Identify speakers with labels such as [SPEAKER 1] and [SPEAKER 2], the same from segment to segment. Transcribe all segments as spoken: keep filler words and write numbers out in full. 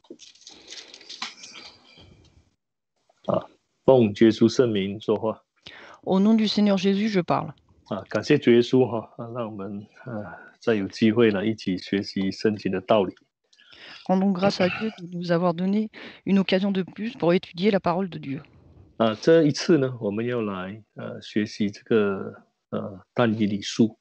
[SPEAKER 1] 啊，奉耶稣圣名说话
[SPEAKER 2] Au nom du Seigneur Jésus, je parle.
[SPEAKER 1] 啊！感谢主耶稣哈啊，让我们啊再有机会呢一起学习圣经的道理
[SPEAKER 2] Rendons grâce à Dieu de nous avoir donné une occasion de plus pour étudier la parole de Dieu.
[SPEAKER 1] 啊。这一次呢，我们要来呃学习这个呃但以理书。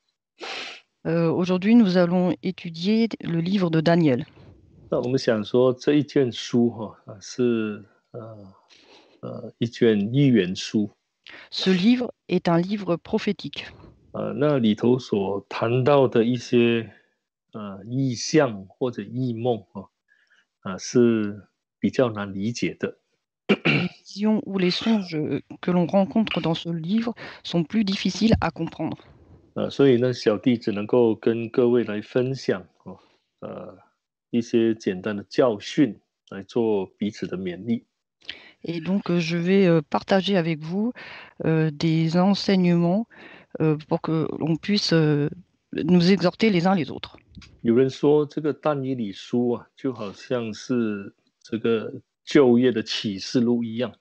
[SPEAKER 2] Euh, Aujourd'hui, nous allons étudier le livre de Daniel.
[SPEAKER 1] 那我们想说这一卷书哈啊是呃呃一卷预言书
[SPEAKER 2] Ce livre est un livre prophétique.
[SPEAKER 1] 呃，那里头所谈到的一些呃意象或者异梦啊啊是比较难理解的。
[SPEAKER 2] Les visions ou les songes euh, que l'on rencontre dans ce livre sont plus difficiles à comprendre.
[SPEAKER 1] 呃，所以呢，小弟只能够跟各位来分享哦，呃，一些简单的教训，来做彼此的勉励。
[SPEAKER 2] Et donc, euh, je vais euh, partager avec vous euh, des enseignements euh, pour que l'on puisse euh, nous exhorter les uns les autres.
[SPEAKER 1] 有人说，这个但以理书啊，就好像是这个旧约的启示录一样。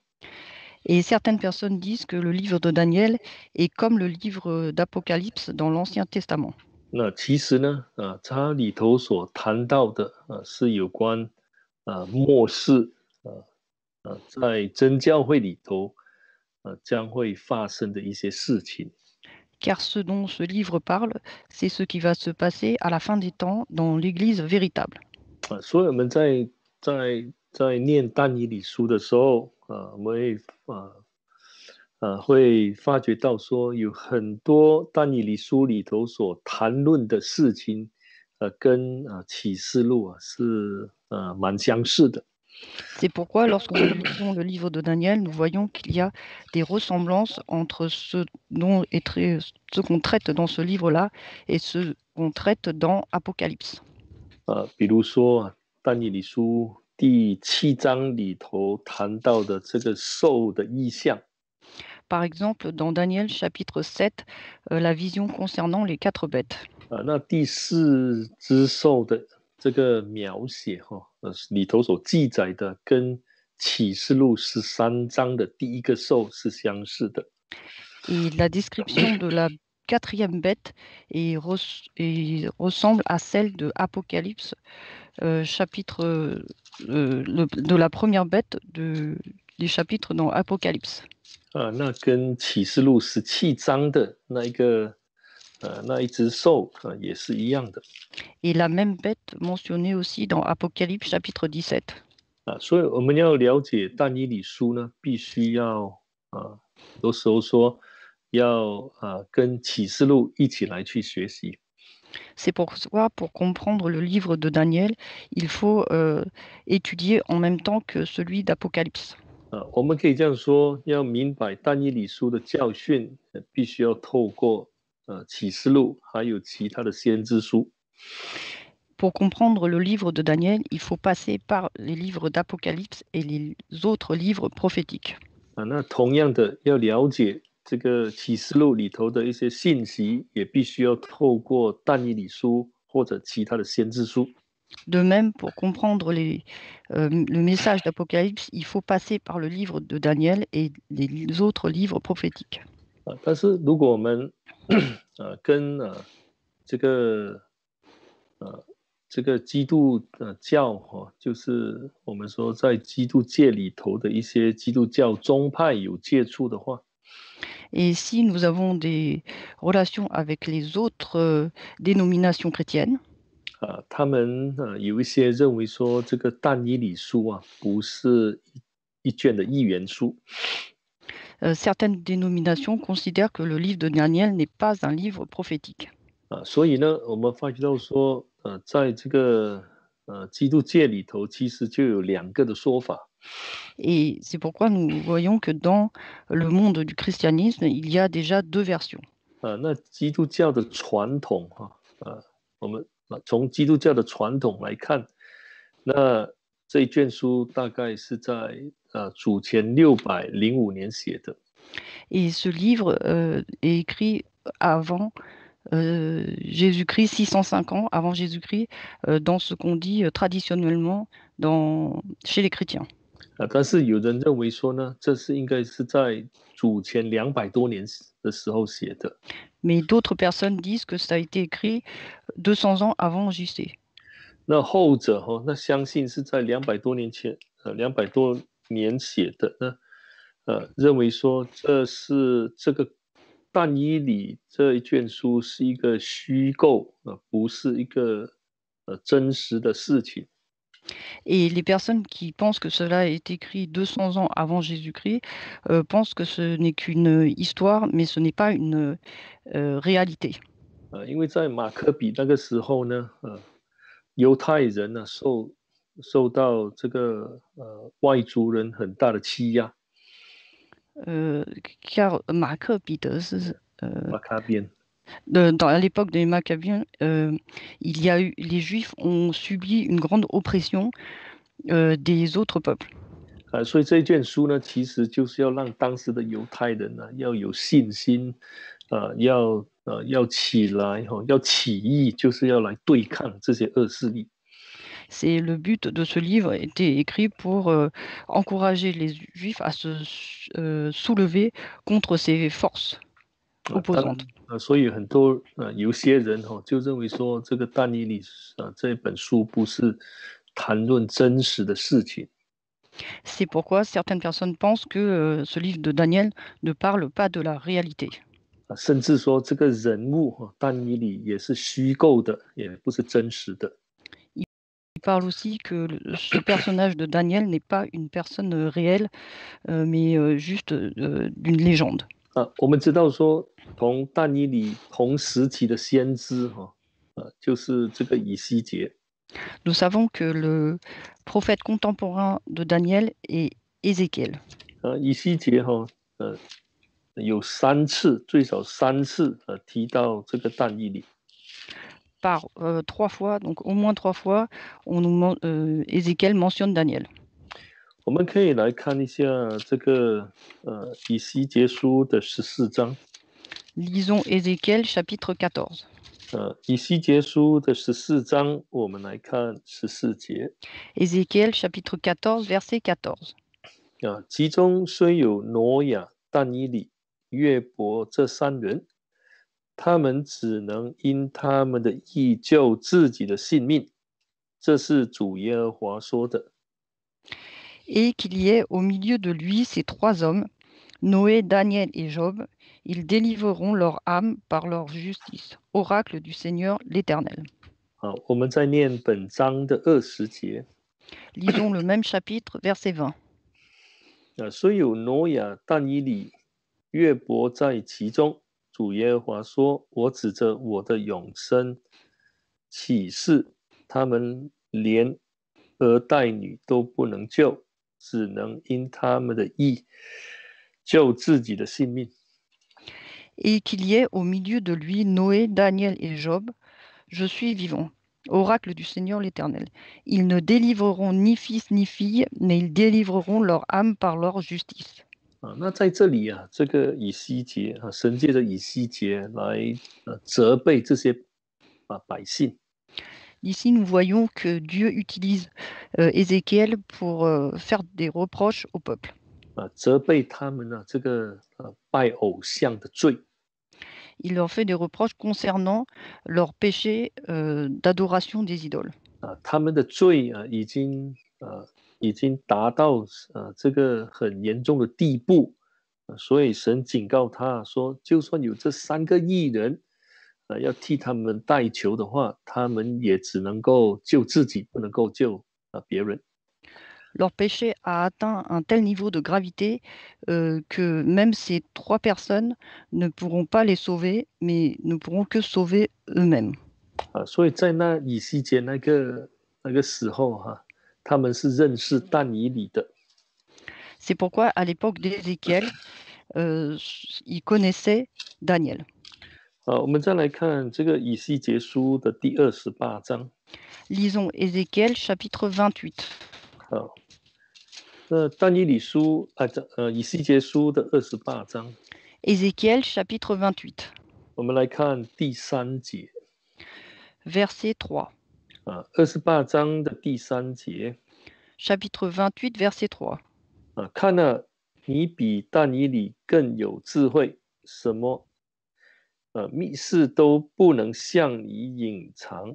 [SPEAKER 2] Et certaines personnes disent que le livre de Daniel est comme le livre d'Apocalypse dans l'Ancien Testament.
[SPEAKER 1] 那其实呢，啊，它里头所谈到的啊，是有关啊末世啊啊，在真教会里头啊将会发生的一些事情。
[SPEAKER 2] Car ce dont ce livre parle, c'est ce qui va se passer à la fin des temps dans l'Église véritable.
[SPEAKER 1] 啊，所以我们在在在念但以理书的时候，啊，我们会啊啊会发觉到说，有很多但以理书里头所谈论的事情，呃，跟啊启示录啊是呃蛮相似的。
[SPEAKER 2] C'est pourquoi, lorsque nous lisons le livre de Daniel, nous voyons qu'il y a des ressemblances entre ce dont est trai- ce qu'on traite dans ce livre-là et ce qu'on traite dans Apocalypse.
[SPEAKER 1] 啊，比如说啊，但以理书第七章里头谈到的这个兽的意象。
[SPEAKER 2] Par exemple, dans Daniel chapitre sept, euh, la vision concernant les quatre bêtes.
[SPEAKER 1] 啊，那第四只兽的这个描写哈、哦，呃，里头所记载的跟启示录十三章的第一个兽是相似的。
[SPEAKER 2] Et la description de la quatrième bête est res- et ressemble à celle de Apocalypse, euh, chapitre euh, le- de la première bête de, des chapitres dans Apocalypse.
[SPEAKER 1] 啊，那跟启示录十七章的那一个呃那一只兽啊也是一样的。
[SPEAKER 2] Et la même bête mentionnée aussi dans Apocalypse chapitre dix-sept.
[SPEAKER 1] 啊，所以我们要了解但以理书呢，必须要啊，有时候说要啊跟启示录一起来去学习。
[SPEAKER 2] C'est pourquoi, pour comprendre le livre de Daniel, il faut euh, étudier en même temps que celui d'Apocalypse.
[SPEAKER 1] 啊，我们可以这样说，要明白但以理书的教训，呃必须要透过呃启示录，还有其他的先知书。
[SPEAKER 2] Pour comprendre le livre de Daniel, il faut passer par les livres d'Apocalypse et les autres livres prophétiques.
[SPEAKER 1] 啊，那同样的，要了解这个启示录里头的一些信息，也必须要透过但以理书或者其他的先知书。
[SPEAKER 2] De même, pour comprendre les, euh, le message d'Apocalypse, il faut passer par le livre de Daniel et les autres livres prophétiques.
[SPEAKER 1] 啊，但是如果我们呃跟呃这个呃这个基督呃教哈、哦，就是我们说在基督界里头的一些基督教宗派有接触的话，
[SPEAKER 2] Et si nous avons des relations avec les autres euh, dénominations chrétiennes,
[SPEAKER 1] 啊，他们呃有一些认为说这个但以理书啊不是一一卷的预言书。
[SPEAKER 2] euh, certaines dénominations considèrent que le livre de Daniel n'est pas un livre prophétique.
[SPEAKER 1] 啊，所以呢，我们发觉到说，呃，在这个呃基督界里头，其实就有两个的说法。
[SPEAKER 2] Et c'est pourquoi nous voyons que dans le monde du christianisme, il y a déjà deux versions.
[SPEAKER 1] 啊，那基督教的传统哈，啊，我们啊从基督教的传统来看，那这一卷书大概是在呃主前六百零五年写的。
[SPEAKER 2] Et ce livre euh, est écrit avant euh, Jésus-Christ, six cent cinq ans avant Jésus-Christ, euh, dans ce qu'on dit euh, traditionnellement dans, chez les chrétiens.
[SPEAKER 1] 啊，但是有人认为说呢，这是应该是在主前两百多年的时候写的。
[SPEAKER 2] Mais d'autres personnes disent que ça a été écrit deux cents ans avant J C.
[SPEAKER 1] 那后者哈、哦，那相信是在两百多年前，呃，两百多年写的呢，呃，认为说这是这个但以理这一卷书是一个虚构啊、呃，不是一个呃真实的事情。
[SPEAKER 2] Et les personnes qui pensent que cela est écrit deux cents ans avant Jésus-Christ euh, pensent que ce n'est qu'une histoire, mais ce n'est pas une euh, réalité.
[SPEAKER 1] 呃，因为在马可比那个时候呢，呃，犹太人呢受受到这个呃外族人很大的欺压。
[SPEAKER 2] Euh, car Maccabides, euh,
[SPEAKER 1] 马卡边
[SPEAKER 2] de- dans, à l'époque des Maccabiens, euh, il y a eu, les Juifs ont subi une grande oppression euh, des autres peuples.
[SPEAKER 1] 啊、所以这卷书呢，其实就是要让当时的犹太人呢要有信心，啊、要呃要起来哈、哦，要起义，就是要来对抗这些恶势力。
[SPEAKER 2] C'est le but de ce livre était écrit pour euh, encourager les Juifs à se euh, soulever contre ces forces
[SPEAKER 1] 啊，当然
[SPEAKER 2] opposantes.
[SPEAKER 1] 啊，所以很多呃有些人哈、哦、就认为说这个但以理啊这本书不是谈论真实的事情。
[SPEAKER 2] C'est pourquoi certaines personnes pensent que euh, ce livre de Daniel ne parle pas de la réalité.
[SPEAKER 1] 啊，甚至说这个人物哈、哦、但以理也是虚构的，也不是真实的。
[SPEAKER 2] Il parle aussi que le- ce personnage de Daniel n'est pas une personne euh, réelle, euh, mais euh, juste euh, d'une légende.
[SPEAKER 1] 啊，我们知道说同但以理同时期的先知哈、哦，啊，就是这个以西结。
[SPEAKER 2] Nous savons que le prophète contemporain de Daniel est Ézéchiel.
[SPEAKER 1] 啊，以西结哈、哦，呃，有三次，最少三次呃提到这个但以理。
[SPEAKER 2] Par euh, trois fois, donc au moins trois fois, on nous, men- euh, Ézéchiel mentionne Daniel.
[SPEAKER 1] 我们可以来看一下这个呃以西结书的十四章。
[SPEAKER 2] Lisons Ézéchiel chapitre quatorze.
[SPEAKER 1] 呃，以西结书的十四章，我们来看十四节。
[SPEAKER 2] Ézéchiel chapitre quatorze, verset quatorze.
[SPEAKER 1] 啊，其中虽有挪亚、但以理、约伯这三人，他们只能因他们的义救自己的性命，这是主耶和华说的。
[SPEAKER 2] Et qu'il y ait au milieu de lui ces trois hommes, Noé, Daniel et Job, ils délivreront leur âme par leur justice. Oracle du Seigneur l'Éternel.
[SPEAKER 1] 好，我们再念本章的二十节。
[SPEAKER 2] Lisons le même chapitre, verset vingt.
[SPEAKER 1] 啊，虽有挪亚、但以理、约伯在其中，主耶和华说：“我指着我的永生起誓，他们连儿带女都不能救，只能因他们的义救自己的性命。”
[SPEAKER 2] Et qu'il y ait au milieu de lui Noé, Daniel et Job, je suis vivant. Oracle du Seigneur l'Éternel. Ils ne délivreront ni fils ni fille, mais ils délivreront leur âme par leur justice.
[SPEAKER 1] 啊，那在这里啊，这个以西结啊，神借着以西结来呃责备这些啊百姓。
[SPEAKER 2] Ici, nous voyons que Dieu utilise euh, Ézéchiel pour euh, faire des reproches au peuple.
[SPEAKER 1] 啊，责备他们呢、这个呃拜偶像的罪。
[SPEAKER 2] Il leur fait des reproches concernant leur péché euh, d'adoration des idoles.
[SPEAKER 1] 啊，他们的罪啊，已经呃已经达到呃这个很严重的地步，呃所以神警告他说，就算有这三个艺人，呃要替他们代求的话，他们也只能够救自己，不能够救啊、别人。
[SPEAKER 2] Leur péché a atteint un tel niveau de gravité euh, que même ces trois personnes ne pourront pas les sauver, mais ne pourront que sauver eux-mêmes.
[SPEAKER 1] 啊，所以在那以西结那个那个时候哈、他们是认识但以理的。
[SPEAKER 2] C'est pourquoi, à l'époque d'Ézéchiel, euh, ils connaissaient Daniel.
[SPEAKER 1] 啊，我们再来看这个以西结书的第二十八章。
[SPEAKER 2] Lisons Ézéchiel chapitre vingt-huit.
[SPEAKER 1] 好，那但以理书啊，这呃以西结书的二十八章，
[SPEAKER 2] Ézéchiel chapitre vingt-huit,
[SPEAKER 1] 我们来看第三节
[SPEAKER 2] verset trois.
[SPEAKER 1] 啊，二十八章的第三节。
[SPEAKER 2] chapitre vingt-huit, verset trois.
[SPEAKER 1] 啊，看了你比但以理更有智慧，什么呃密事都不能向你隐藏。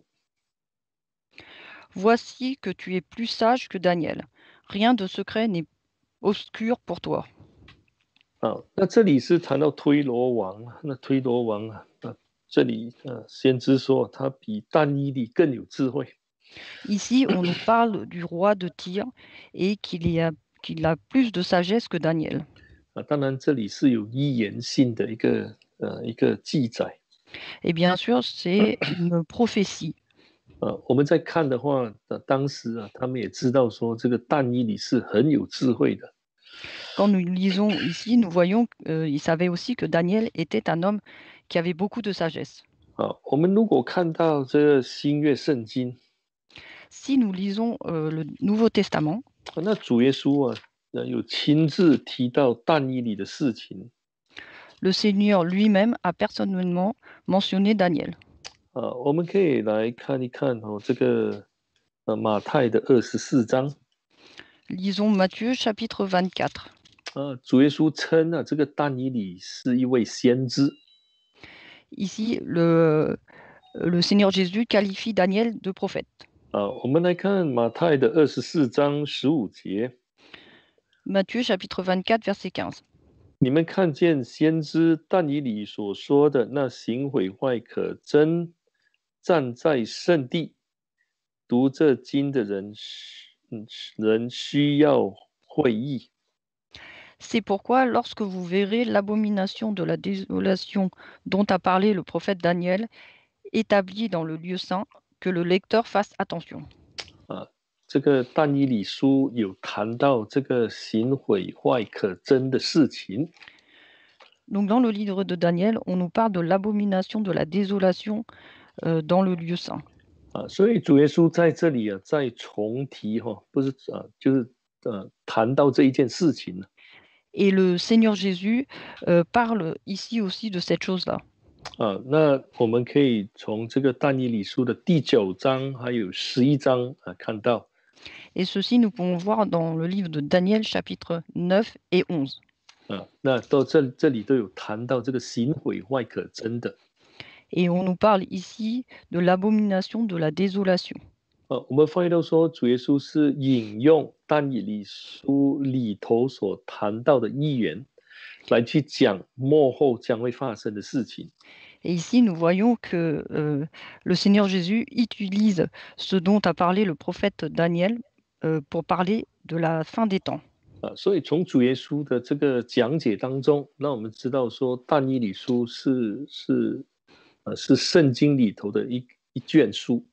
[SPEAKER 2] Voici que tu es plus sage que Daniel. Rien de secret n'est obscur pour toi.
[SPEAKER 1] 啊，那这里是谈到推罗王，那推罗王啊，啊这里呃先知说他比但以理更有智慧。
[SPEAKER 2] Ici, on nous parle du roi de Tyr et qu'il y a, qu'il a plus de sagesse que Daniel.
[SPEAKER 1] 啊，当然这里是有预言性的一个呃一个记载。
[SPEAKER 2] Et bien sûr, c'est une prophétie.
[SPEAKER 1] 呃，我们在看的话，呃，当时啊，他们也知道说这个但以理是很有智慧的。
[SPEAKER 2] Quand nous lisons ici, nous voyons qu'il savait aussi que Daniel était un homme qui avait beaucoup de sagesse.
[SPEAKER 1] 啊，我们如果看到这个新约圣经，
[SPEAKER 2] Si nous lisons euh, le Nouveau Testament,
[SPEAKER 1] 啊那主耶稣啊，呃有亲自提到但以理的事情。
[SPEAKER 2] le Seigneur lui-même a personnellement mentionné Daniel.
[SPEAKER 1] 啊，我们可以来看一看哦，这个呃马太的二十四章。
[SPEAKER 2] Lisons Matthieu chapitre vingt-quatre.
[SPEAKER 1] 啊，主耶稣称啊，这个但以理是一位先知。
[SPEAKER 2] Ici, le, le Seigneur Jésus qualifie Daniel de prophète.
[SPEAKER 1] 啊，我们来看马太的二十四章十五节。
[SPEAKER 2] Matthieu chapitre vingt-quatre, verset quinze.
[SPEAKER 1] 你们看见先知但以理所说的那行毁坏可真站在圣地读这经的人，嗯人需要会意。
[SPEAKER 2] C'est pourquoi, lorsque vous verrez l'abomination de la désolation dont a parlé le prophète Daniel, établie dans le lieu saint, que le lecteur fasse attention.
[SPEAKER 1] 啊，这个但以理书有谈到这个行毁坏可真的事情。
[SPEAKER 2] Donc, dans le livre de Daniel, on nous parle de l'abomination de la désolation euh, dans le lieu saint.
[SPEAKER 1] 啊，所以主耶稣在这里啊，再重提哈、哦，不是啊，就是呃，谈到这一件事情呢。
[SPEAKER 2] Et le Seigneur Jésus euh, parle ici aussi de cette chose-là.
[SPEAKER 1] 啊，那我们可以从这个但以理书的第九章还有十一章啊看到。
[SPEAKER 2] Et ceci, nous pouvons voir dans le livre de Daniel, chapitre neuf et onze.
[SPEAKER 1] 啊，那到这这里都有谈到这个行毁坏可真的。
[SPEAKER 2] Et on nous parle ici de l'abomination de la désolation.
[SPEAKER 1] 啊，我们发现到说，主耶稣是引用但以理书里头所谈到的预言，来去讲末后将会发生的事情。
[SPEAKER 2] Et ici, nous voyons que euh, le Seigneur Jésus utilise ce dont a parlé le prophète Daniel euh, pour parler de la fin des temps.
[SPEAKER 1] 啊，所以从主耶稣的这个讲解当中，让我们知道说，但以理书是是呃是圣经里头的一一卷书。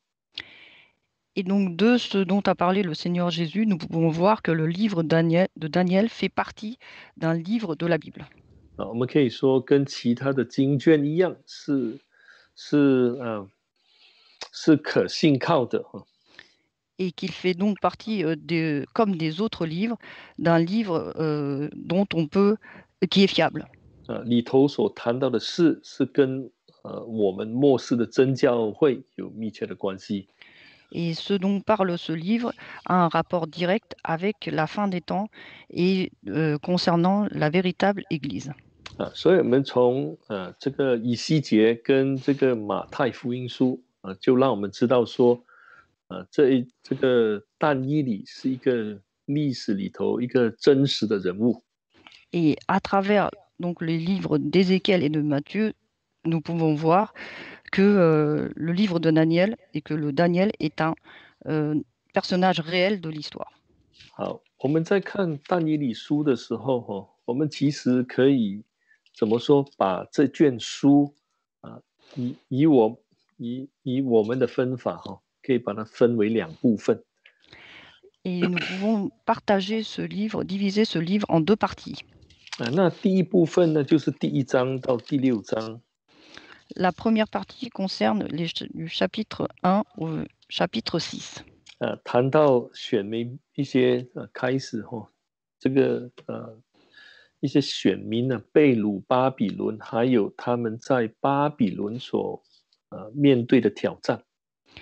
[SPEAKER 2] Et donc, de ce dont a parlé le Seigneur Jésus, nous pouvons voir que le livre Daniel, de Daniel fait partie d'un livre de la Bible.
[SPEAKER 1] 啊，我们可以说跟其他的经卷一样，是是呃是可信靠的哈。
[SPEAKER 2] Et qu'il fait donc partie, euh, de, comme des autres livres, d'un livre euh, dont on peut, qui est fiable.
[SPEAKER 1] 啊，里头所谈到的事是跟呃我们末世的真教会有密切的关系。
[SPEAKER 2] Et ce dont parle ce livre a un rapport direct avec la fin des temps et euh, concernant la véritable Église.
[SPEAKER 1] 啊，所以我们从呃这个以西结跟这个马太福音书啊，就让我们知道说，啊，这一这个但以理是一个历史里头一个真实的人物。
[SPEAKER 2] Et à travers donc les livres d'Ézéchiel et de Matthieu, nous pouvons voir que euh, le livre de Daniel et que le Daniel est un euh, personnage réel de l'histoire.
[SPEAKER 1] 好，我们在看但以理书的时候，哈，我们其实可以怎么说，把这卷书啊，以以我以以我们的分法，哈，可以把它分为两部分。
[SPEAKER 2] Et nous pouvons partager ce livre, diviser ce livre en deux parties.
[SPEAKER 1] 啊，那第一部分呢，就是第一章到第六章。
[SPEAKER 2] La première partie concerne les, du chapitre un au chapitre six.
[SPEAKER 1] 呃，谈到选民一些呃开始哈、哦，这个呃一些选民呢被掳巴比伦，还有他们在巴比伦所呃面对的挑战。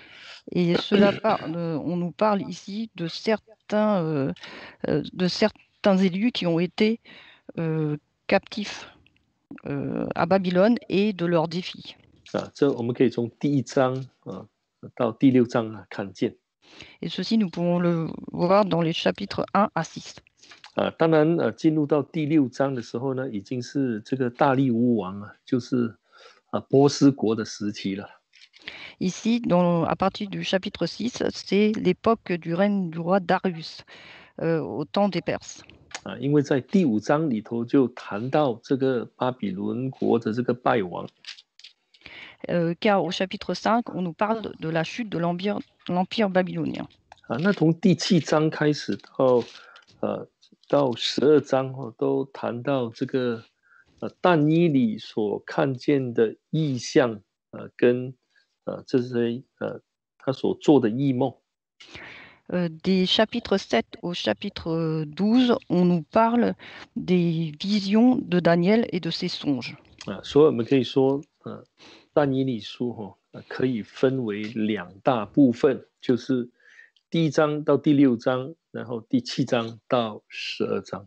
[SPEAKER 2] Et cela parle, on nous parle ici de certains, euh, euh, de certains élus qui ont été euh, captifs euh, à Babylone et de leurs défis.
[SPEAKER 1] 啊，这我们可以从第一章啊到第六章啊看见。
[SPEAKER 2] Et ceci, nous pouvons le voir dans les chapitres un à six.
[SPEAKER 1] 啊，当然呃，进入到第六章的时候呢，已经是这个大利乌王啊，就是啊波斯国的时期了。
[SPEAKER 2] Ici, dans, à partir du chapitre six, c'est l'époque du règne du roi Darius, euh, au temps des Perses.
[SPEAKER 1] 啊，因为在第五章里头就谈到这个巴比伦国的这个败亡。
[SPEAKER 2] Euh, car au chapitre cinq, on nous parle de la chute de l'empire, l'empire babylonien.
[SPEAKER 1] 啊，那从第七章开始到呃到十二章哦，都谈到这个呃但以理所看见的异象，呃跟呃这些呃他所做的异梦。
[SPEAKER 2] Euh, des chapitres sept au chapitre douze, on nous parle des visions de Daniel et de ses songes.
[SPEAKER 1] 啊，所以我们可以说，呃，但以理书哈、哦，可以分为两大部分，就是第一章到第六章，然后第七章到十二章。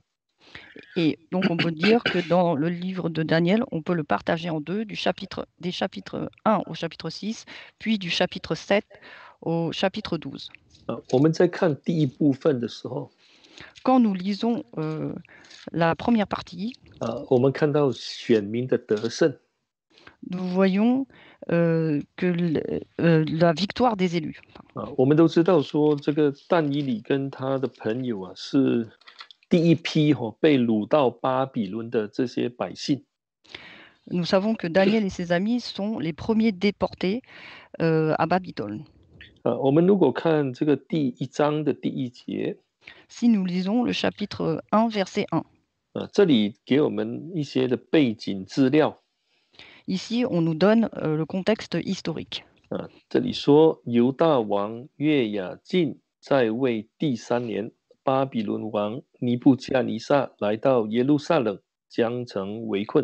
[SPEAKER 2] Et donc, on peut dire que dans le livre de Daniel, on peut le partager en deux, du chapitre, des chapitres un au chapitre six, puis du chapitre sept au chapitre douze.
[SPEAKER 1] 啊，我们在看第一部分的时候，
[SPEAKER 2] Quand nous lisons euh, la première partie,
[SPEAKER 1] 啊，我们看到选民的得胜，
[SPEAKER 2] nous voyons euh, que le- euh, la victoire des élus.
[SPEAKER 1] 啊，我们都知道说，这个但以理跟他的朋友啊，是第一批哈、哦、被掳到巴比伦的这些百姓。
[SPEAKER 2] Nous savons que Daniel et ses amis sont les premiers déportés euh, à Babylone.
[SPEAKER 1] 啊，我们如果看这个第一章的第一节，
[SPEAKER 2] Si nous lisons le chapitre un, verset un,
[SPEAKER 1] 啊，这里给我们一些的背景资料。
[SPEAKER 2] ici on nous donne euh, le contexte historique.
[SPEAKER 1] 啊，这里说犹大王约雅敬在位第三年，巴比伦王尼布加尼撒来到耶路撒冷，将城围困。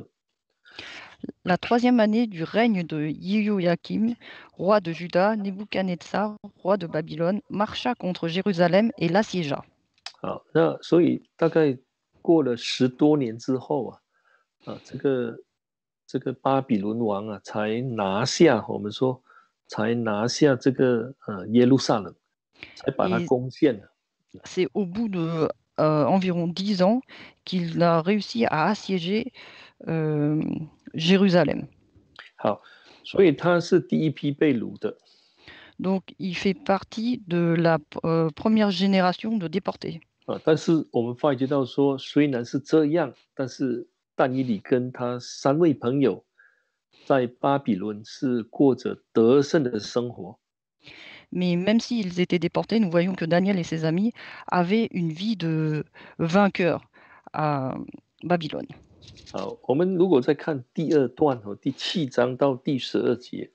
[SPEAKER 2] La troisième année du règne de Jehoiakim, roi de Juda, Nebuchadnezzar, roi de Babylone, marcha contre Jérusalem et l'assiégea.
[SPEAKER 1] 好，那所以大概过了十多年之后啊，啊，这个这个巴比伦王啊，才拿下我们说才拿下这个呃耶路撒冷，才把它
[SPEAKER 2] Et
[SPEAKER 1] 攻陷了。
[SPEAKER 2] c'est au bout de euh, environ dix ans qu'il a réussi à assiéger euh, Jérusalem.
[SPEAKER 1] 好，所以他是第一批被掳的。
[SPEAKER 2] Donc, il fait partie de la euh, première génération de déportés.
[SPEAKER 1] 啊，但是我们发觉到说，虽然是这样，但是但以理跟他三位朋友在巴比伦是过着得胜的生活。
[SPEAKER 2] Mais même s'ils étaient déportés, nous voyons que Daniel et ses amis avaient une vie de vainqueur à Babylone.
[SPEAKER 1] 好，我们如果再看第二段哦，第七章到第十二节，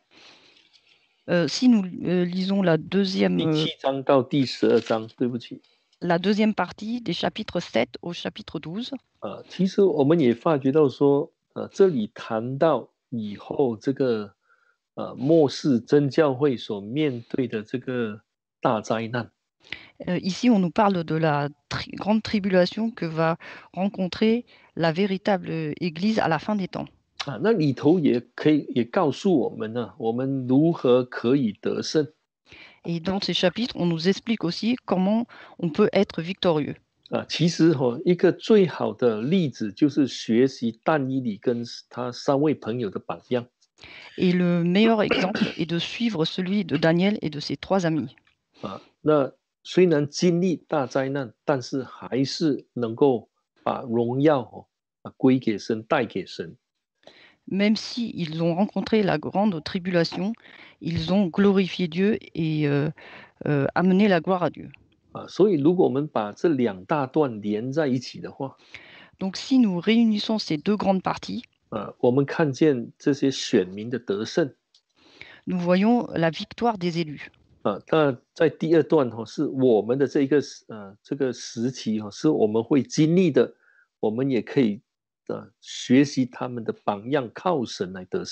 [SPEAKER 2] Euh, si nous euh, lisons la deuxième,
[SPEAKER 1] 第
[SPEAKER 2] euh,
[SPEAKER 1] 七章到第十二章，对不起，
[SPEAKER 2] la deuxième partie des chapitres sept au chapitre douze,
[SPEAKER 1] 啊，其实我们也发觉到说，呃，这里谈到以后这个呃末世真教会所面对的这个大灾难。
[SPEAKER 2] euh, ici on nous parle de la tri- grande tribulation que va rencontrer la véritable Église à la fin des temps.
[SPEAKER 1] 啊，那里头也可以也告诉我们呢，我们如何可以得胜。
[SPEAKER 2] Et dans ces chapitres, on nous explique aussi comment on peut être victorieux.
[SPEAKER 1] 啊，其实哈、哦，一个最好的例子就是学习但以理跟他三位朋友的榜样。
[SPEAKER 2] Et le meilleur exemple est de suivre celui de Daniel et de ses trois amis.
[SPEAKER 1] 啊，那虽然经历大灾难，但是还是能够把荣耀哦啊归给神，带给神。
[SPEAKER 2] Même s'ils ont rencontré la grande tribulation, ils ont glorifié Dieu et euh, euh, amené la gloire à Dieu.
[SPEAKER 1] 啊，所以如果我们把这两大段连在一起的话，
[SPEAKER 2] Donc si nous réunissons ces deux grandes parties,
[SPEAKER 1] 啊，我们看见这些选民的得胜。
[SPEAKER 2] nous voyons la victoire des élus.
[SPEAKER 1] 啊，那在第二段哈、哦，是我们的这个呃这个时期哈、哦，是我们会经历的，我们也可以呃学习他们的榜样，靠神来得胜。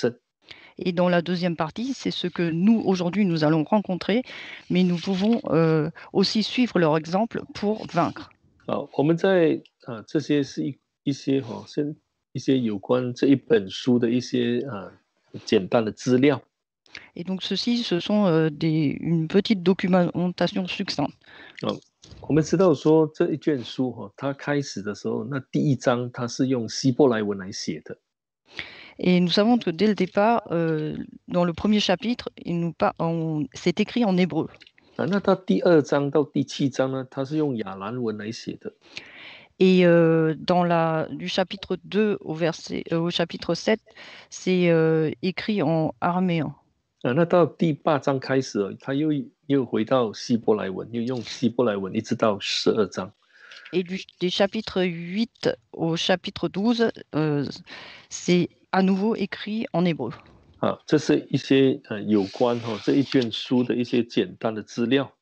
[SPEAKER 2] Et dans la deuxième partie, c'est ce que nous, aujourd'hui, nous allons rencontrer, mais nous pouvons euh, aussi suivre leur exemple pour vaincre.
[SPEAKER 1] 好，我们在啊，这些是一一些哈、是一些有关这一本书的一些啊简单的资料。
[SPEAKER 2] Et donc, ceci, ce sont euh, des, une petite documentation succincte.
[SPEAKER 1] 啊，我们知道说这一卷书哈、它开始的时候，那第一章它是用希伯来文来写的。
[SPEAKER 2] Et nous savons que dès le départ, euh, dans le premier chapitre, il nous par- on- c'est écrit en hébreu.
[SPEAKER 1] 啊，那到第二章到第七章呢，它是用亚兰文来写的。
[SPEAKER 2] Et euh, dans la, du chapitre deux au, verset, euh, au chapitre sept, c'est euh, écrit en araméen.
[SPEAKER 1] 啊，那到第八章开始了，他又又回到希伯来文，又用希伯来文一直到十二章。
[SPEAKER 2] Et du, des chapitres huit au chapitre douze, euh, c'est à nouveau écrit en hébreu.
[SPEAKER 1] 啊，这是一些呃有关哈、哦、这一卷书的一些简单的资料。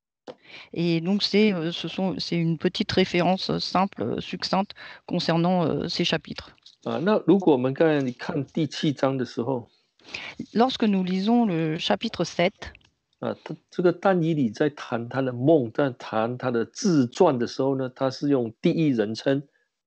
[SPEAKER 2] Et donc, c'est euh, ce sont, c'est une petite référence simple, euh, succincte concernant euh, ces chapitres.
[SPEAKER 1] 啊，那如果我们刚才看第七章的时候，
[SPEAKER 2] Lorsque nous lisons le chapitre sept,
[SPEAKER 1] 啊，他这个但以理在谈他的梦，在谈他的自传的时候呢，他是用第一人称。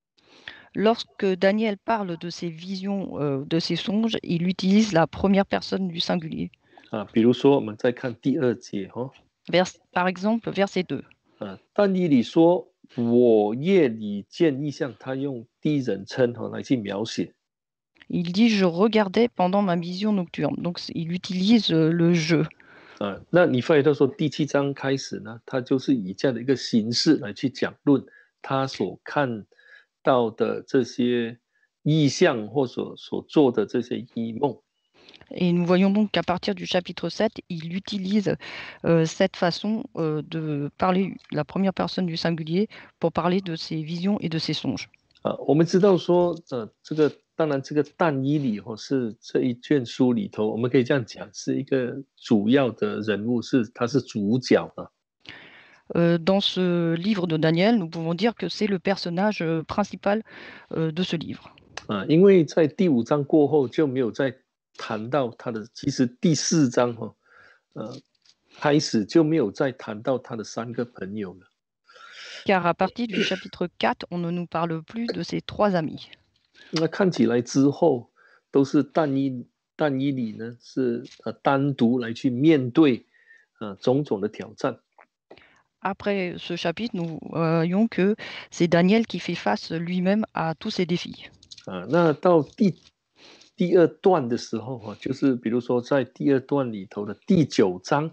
[SPEAKER 2] lorsque Daniel parle de ses visions, euh, de ses songes, il utilise la première personne du singulier.
[SPEAKER 1] 啊，比如说我们再看第二节哈、哦，
[SPEAKER 2] Vers, par exemple, verset deux.
[SPEAKER 1] 啊，但以理说：“我夜里见异象。”他用第一人称哈、哦、来去描写。
[SPEAKER 2] Il dit je regardais pendant ma vision nocturne. Donc il utilise euh, le je.
[SPEAKER 1] 啊，那你发觉到说第七章开始呢，他就是以这样的一个形式来去讲论他所看到的这些意象或所所做的这些异梦。
[SPEAKER 2] Et nous voyons donc qu'à partir du chapitre sept, il utilise euh, cette façon euh, de parler la première personne du singulier pour parler de ses visions et de ses songes.
[SPEAKER 1] 啊，我们知道说，呃，这个当然这个但以理哦是这一卷书里头，我们可以这样讲，是一个主要的人物，是他是主角啊。
[SPEAKER 2] Euh, dans ce livre de Daniel, nous pouvons dire que c'est le personnage euh, principal euh, de ce livre.
[SPEAKER 1] 啊，因为在第五章过后就没有再谈到他的，其实第四章哈、哦，呃，开始就没有再谈到他的三个朋友了。
[SPEAKER 2] Car à partir du chapitre quatre, on ne nous parle plus de ses trois amis.
[SPEAKER 1] 那看起来之后都是但以但以理呢，是呃单独来去面对呃种种的挑战。
[SPEAKER 2] Après ce chapitre, nous voyons que c'est Daniel qui fait face lui-même à tous ces défis.
[SPEAKER 1] 啊，那到第第二段的时候啊，就是比如说在第二段里头的第九章，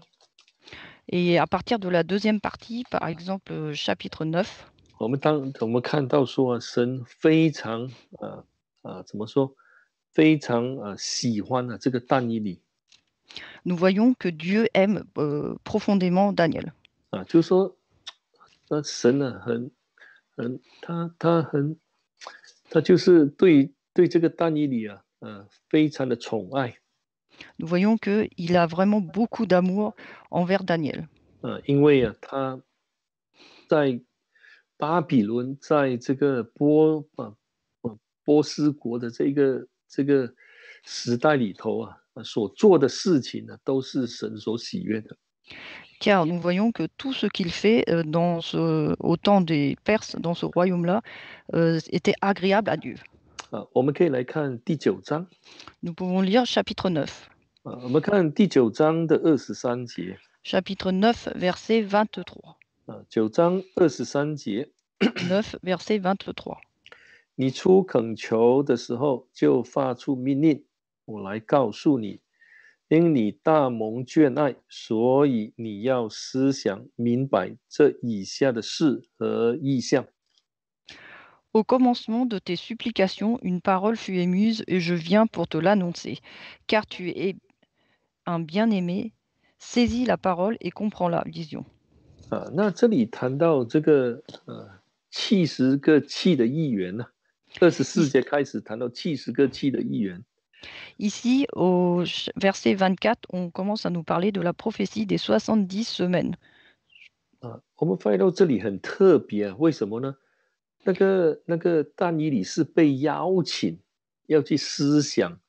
[SPEAKER 2] Et à partir de la deuxième partie, par exemple euh, chapitre neuf,
[SPEAKER 1] 我们当我们看到说啊，神非常啊啊怎么说，非常啊喜欢啊这个但以理
[SPEAKER 2] nous voyons que Dieu aime euh, profondément Daniel.
[SPEAKER 1] 啊，就是说，那神呢很很他他很他就是对对这个但以理啊，呃非常的宠爱。
[SPEAKER 2] Nous voyons qu'il a vraiment beaucoup d'amour envers Daniel.
[SPEAKER 1] 呃，因为啊，他在巴比伦，在这个波啊啊波斯国的这个这个时代里头啊，啊所做的事情呢，都是神所喜悦的。
[SPEAKER 2] Car nous voyons que tout ce qu'il fait euh, dans ce, au temps des Perses, dans ce royaume-là, euh, était agréable à Dieu.
[SPEAKER 1] 啊，我们可以来看第九章
[SPEAKER 2] Nous pouvons lire chapitre neuf.
[SPEAKER 1] 啊，我们看第九章的二十三节
[SPEAKER 2] Chapitre neuf, verset vingt-trois.
[SPEAKER 1] 啊，九章二十三节，
[SPEAKER 2] neuf, verset vingt-trois.
[SPEAKER 1] 你出恳求的时候，就发出命令，我来告诉你，因你大蒙眷爱，所以你要思想明白这以下的事和意象。
[SPEAKER 2] Au commencement de tes supplications, une parole fut émise et je viens pour te l'annoncer. Car tu es un bien-aimé, saisis la parole et comprends la vision.
[SPEAKER 1] 啊，那这里谈到这个呃七十个气的议员呢，二十四节开始谈到七十个气的议员。
[SPEAKER 2] Ici, au ch- verset vingt-quatre, on commence à nous parler de la prophétie des soixante-dix semaines.
[SPEAKER 1] 啊，我们发现到这里很特别啊，为什么呢？那个那个但以理是被邀请要去思想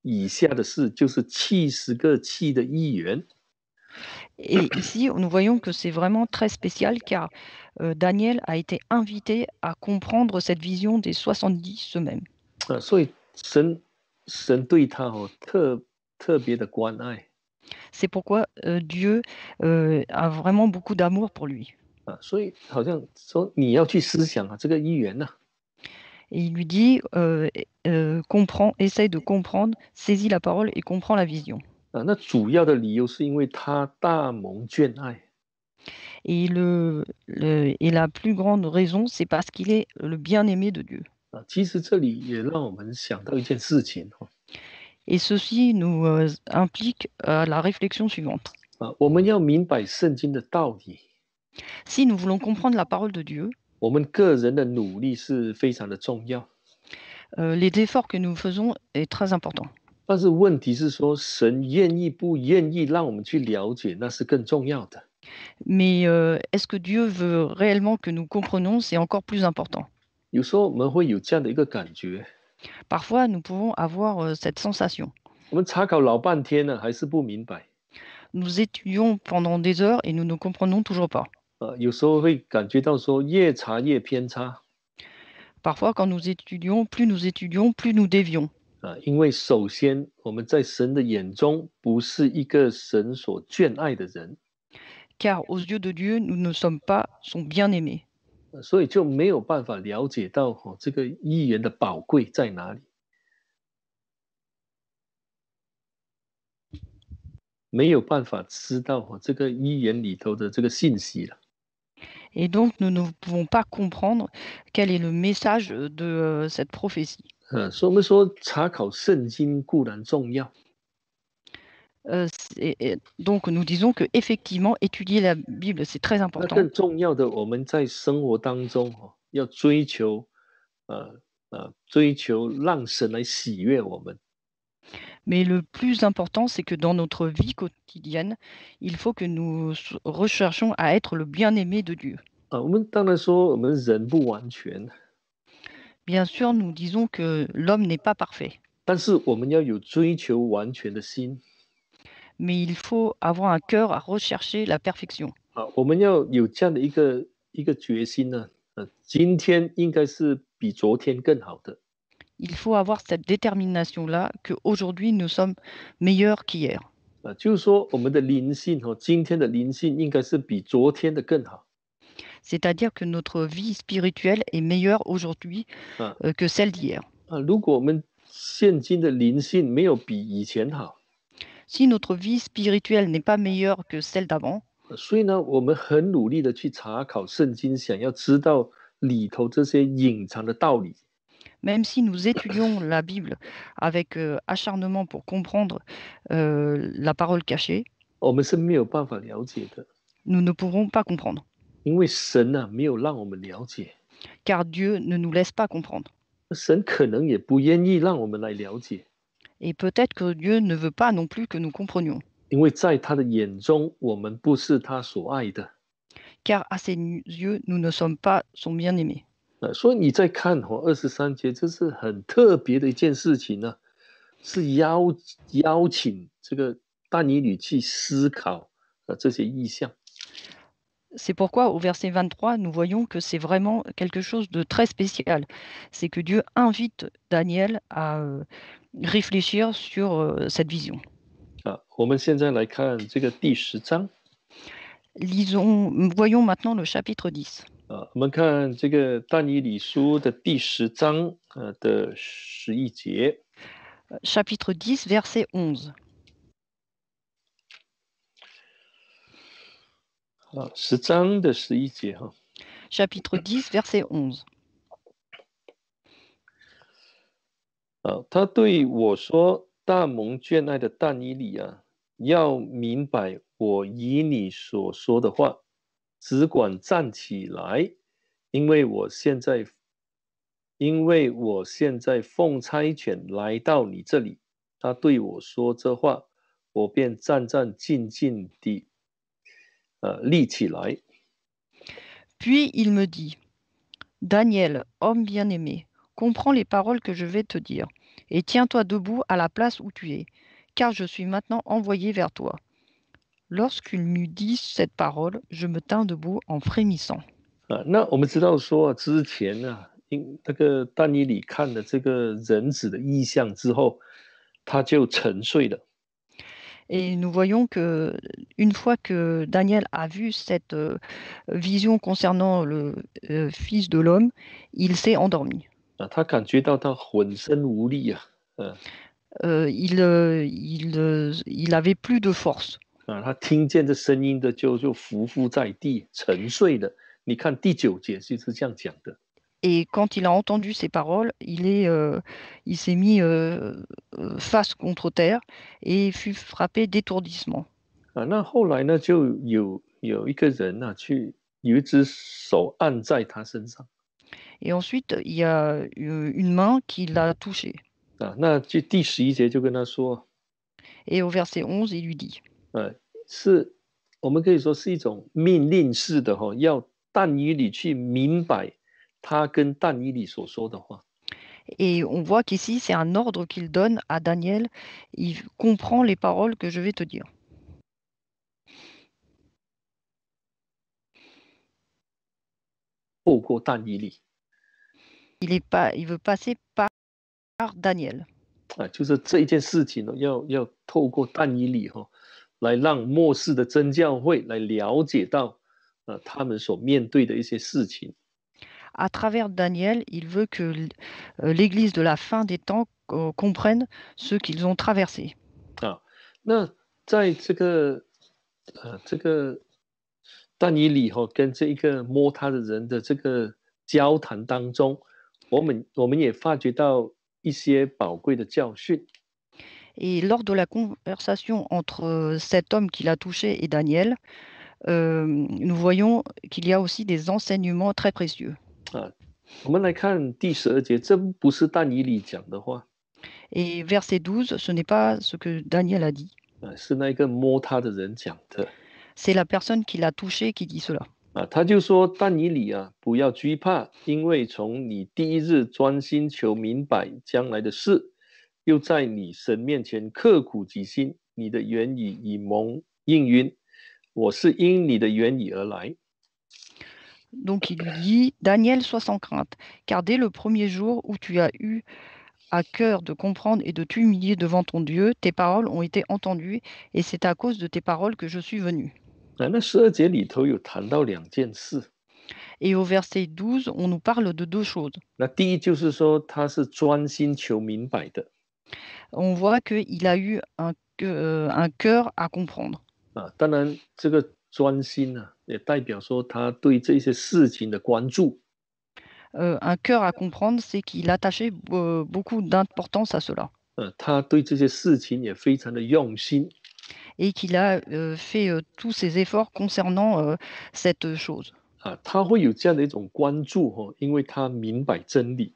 [SPEAKER 1] 以下的事，就是七十个气的一员。
[SPEAKER 2] Et ici, nous voyons que c'est vraiment très spécial car euh, Daniel a été invité à comprendre cette vision des soixante-dix eux-mêmes.
[SPEAKER 1] 啊，所以神神对他哦特特别的关爱
[SPEAKER 2] C'est pourquoi euh, Dieu euh, a vraiment beaucoup d'amour pour lui.
[SPEAKER 1] 啊，所以好像说你要去思想啊，这个一员呐、
[SPEAKER 2] Et il lui dit, euh, euh, comprends, essaye de comprendre, saisis la parole et comprends la vision.
[SPEAKER 1] 啊，那主要的理由是因为他大蒙眷爱
[SPEAKER 2] Et, le, le- et la plus grande raison, c'est parce qu'il est le bien-aimé de Dieu.
[SPEAKER 1] 啊。其实这里也让我们想到一件事情哦
[SPEAKER 2] Et ceci nous euh, implique à la réflexion suivante.
[SPEAKER 1] 啊，我们要明白圣经的道理，
[SPEAKER 2] Si nous voulons comprendre la parole de Dieu,
[SPEAKER 1] 我们个人的努力是非常的重要，
[SPEAKER 2] euh, les efforts que nous faisons est très important.
[SPEAKER 1] 但是问题是说，神愿意不愿意让我们去了解，那是更重要的。
[SPEAKER 2] Mais euh, est-ce que Dieu veut réellement que nous comprenions? C'est encore plus important.
[SPEAKER 1] 有时候我们会有这样的一个感觉，
[SPEAKER 2] Parfois, nous pouvons avoir euh, cette sensation.
[SPEAKER 1] 我们查考老半天了，还是不明白。
[SPEAKER 2] Nous étudions pendant des heures et nous ne comprenons toujours pas.
[SPEAKER 1] 啊，有时候会感觉到说越查越偏差
[SPEAKER 2] Parfois, quand nous étudions, plus nous étudions, plus nous dévions.
[SPEAKER 1] 啊，因为首先我们在神的眼中不是一个神所眷爱的人，
[SPEAKER 2] Car aux yeux de Dieu, nous ne sommes pas son bien-aimé.
[SPEAKER 1] 啊所以就没有办法了解到哦这个一言的宝贵在哪里，没有办法知道哦这个一言里头的这个信息了。
[SPEAKER 2] Et donc, nous ne pouvons pas comprendre quel est le message de euh, cette prophétie.
[SPEAKER 1] 呃，所以我们说查考圣经固然重要，
[SPEAKER 2] Euh, c'est- et donc, nous disons que effectivement, étudier la Bible, c'est très
[SPEAKER 1] 那
[SPEAKER 2] important.
[SPEAKER 1] 更重要的，我们在生活当中哦要追求，呃呃，追求让神来喜悦我们。
[SPEAKER 2] Mais le plus important, c'est que dans notre vie quotidienne, il faut que nous s- recherchions à être le bien-aimé de Dieu.
[SPEAKER 1] 啊，我们当然说我们人不完全，
[SPEAKER 2] Bien sûr, nous disons que l'homme n'est pas parfait,
[SPEAKER 1] 但是我们要有追求完全的心
[SPEAKER 2] mais il faut avoir un cœur à rechercher la perfection.
[SPEAKER 1] 啊，我们要有这样的一个一个决心呢。呃，今天应该是比昨天更好的
[SPEAKER 2] Il faut avoir cette détermination-là qu'aujourd'hui, nous sommes meilleurs qu'hier.
[SPEAKER 1] 啊，就是说我们的灵性哦，今天的灵性应该是比昨天的更好
[SPEAKER 2] C'est-à-dire que notre vie spirituelle est meilleure aujourd'hui
[SPEAKER 1] 啊
[SPEAKER 2] euh, que celle d'hier.
[SPEAKER 1] 啊。如果我们现今的灵性没有比以前好，
[SPEAKER 2] Si notre vie spirituelle n'est pas meilleure que celle d'avant,
[SPEAKER 1] 呃所以呢，我们很努力的去查考圣经，想要知道里头这些隐藏的道理。
[SPEAKER 2] même si nous étudions la Bible avec euh, acharnement pour comprendre euh, la parole cachée,
[SPEAKER 1] 我们是没有办法了解的，
[SPEAKER 2] nous ne pourrons pas comprendre,
[SPEAKER 1] 因为神呢、没有让我们了解，
[SPEAKER 2] car Dieu ne nous laisse pas comprendre.
[SPEAKER 1] 神可能也不愿意让我们来了解，
[SPEAKER 2] Et peut-être que Dieu ne veut pas non plus que nous comprenions,
[SPEAKER 1] 因为在他的眼中，我们不是他所爱的。
[SPEAKER 2] car à ses yeux, nous ne sommes pas son bien-aimé.
[SPEAKER 1] 呃，所以你再看哦，二十三节，这是很特别的一件事情呢、是邀邀请这个但以理去思考呃这些意象。
[SPEAKER 2] C'est pourquoi au verset vingt-trois, nous voyons que c'est vraiment quelque chose de très spécial. C'est que Dieu invite Daniel à euh, réfléchir sur euh, cette vision.
[SPEAKER 1] 啊，我们现在来看这个第十章
[SPEAKER 2] Lisons, voyons maintenant le chapitre dix.
[SPEAKER 1] 啊，我们看这个但以理书的第十章呃的十一节。
[SPEAKER 2] Euh, Chapitre dix, verset onze.
[SPEAKER 1] 啊，十章的十一节哈，
[SPEAKER 2] Chapitre dix, verset onze.
[SPEAKER 1] 啊，他对我说：“大蒙眷爱的但以理啊，要明白我以你所说的话，只管站起来，因为我现在，因为我现在奉差遣来到你这里。”他对我说这话，我便战战兢兢地，呃，立起来。
[SPEAKER 2] Puis il me dit, Daniel, homme bien-aimé, comprends les paroles que je vais te dire, et tiens-toi debout à la place où tu es, car je suis maintenant envoyé vers toi. Lorsqu'il m'eut dit cette parole, je me tins debout en frémissant.
[SPEAKER 1] 啊，那我们知道说啊之前呢、因那个但以理看了这个人子的意象之后，他就沉睡了。
[SPEAKER 2] Et nous voyons que une fois que Daniel a vu cette euh, vision concernant le euh, Fils de l'homme, il s'est endormi.
[SPEAKER 1] 啊，他感觉到他浑身无力啊，呃
[SPEAKER 2] Euh, il, euh, il, euh, il avait plus de force.
[SPEAKER 1] 啊，他听见这声音的就就伏伏在地沉睡了。你看第九节就是这样讲的。
[SPEAKER 2] Et quand il a entendu ces paroles, il est, euh, il s'est mis euh, euh, face contre terre et fut frappé d'étourdissement.
[SPEAKER 1] 啊，那后来呢，就有有一个人啊，去有一只手按在他身上
[SPEAKER 2] Et ensuite, il y a euh, une main qui l'a touché.
[SPEAKER 1] 啊，那就第十一节就跟他说，
[SPEAKER 2] Et au verset onze, il lui dit,
[SPEAKER 1] 呃，是我们可以说是一种命令式的哈、哦，要但以理去明白他跟但以理所说的话。
[SPEAKER 2] et on voit qu'ici, c'est un ordre qu'il donne à Daniel. Il comprend les paroles que je vais te dire.
[SPEAKER 1] 透过但以理
[SPEAKER 2] Il, est pas, il veut passer par Daniel.
[SPEAKER 1] 啊，就是这一件事情呢，要要透过但以理哈、哦，来让末世的真教会来了解到，呃，他们所面对的一些事情。
[SPEAKER 2] À travers Daniel, il veut que euh, l'Église de la fin des temps euh, comprenne ce qu'ils ont traversé.
[SPEAKER 1] 啊，那在这个呃这个但以理哈、哦、跟这一个摸他的人的这个交谈当中，我们我们也发觉到一些宝贵的教训。
[SPEAKER 2] Et lors de la conversation entre euh, cet homme qui l'a touché et Daniel, euh, nous voyons qu'il y a aussi des enseignements très précieux.
[SPEAKER 1] 啊，我们来看第十二节，这不是但以理讲的话，
[SPEAKER 2] Et verset douze, ce n'est pas ce que Daniel a dit,
[SPEAKER 1] 啊，是那个摸他的人讲的。
[SPEAKER 2] c'est la personne qui l'a touché qui dit cela.
[SPEAKER 1] 啊，他就说但以理啊，不要惧怕，因为从你第一日专心求明白将来的事，又在你神面前刻苦己心，你的言语已蒙应允。我是因你的言语而来。
[SPEAKER 2] Donc il lui dit, Daniel, sois sans crainte, car dès le premier jour où tu as eu à cœur de comprendre et de t'humilier devant ton Dieu, tes paroles ont été entendues, et c'est à cause de tes paroles que je suis venu.
[SPEAKER 1] 啊，那十二节里头有谈到两件事。
[SPEAKER 2] Et au verset douze, on nous parle de deux choses.
[SPEAKER 1] 那第一就是说他是专心求明白的。
[SPEAKER 2] On voit qu'il a eu un, euh, un cœur à comprendre.
[SPEAKER 1] 啊，当然这个专心呢、啊，也代表说他对这些事情的关注。
[SPEAKER 2] Euh, un cœur à comprendre, c'est qu'il attachait euh, beaucoup d'importance à cela.
[SPEAKER 1] 呃，他对这些事情也非常的用心。
[SPEAKER 2] Et qu'il a euh, fait euh, tous ses efforts concernant euh, cette chose.
[SPEAKER 1] 啊，他会有这样的一种关注哦，因为他明白真理。